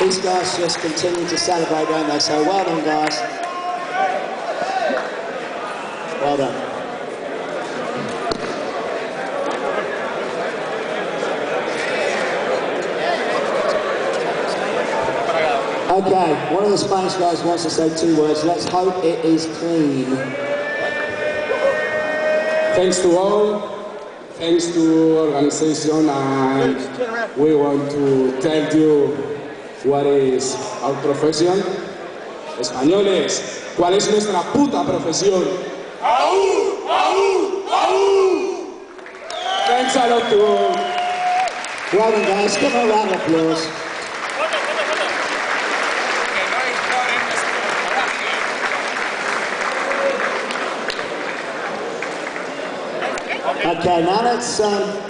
these guys just continue to celebrate, don't they? So well done, guys. Well done. Okay, one of the Spanish guys wants to say 2 words. Let's hope it is clean. Thanks to all. Thanks to organization, and we want to tell you what is our profession. Españoles, ¿cuál es nuestra puta profesión? ¡Aú! ¡Aú! ¡Aú! Thanks a lot to all. Well done, guys. Give them a round of applause. Okay, now let's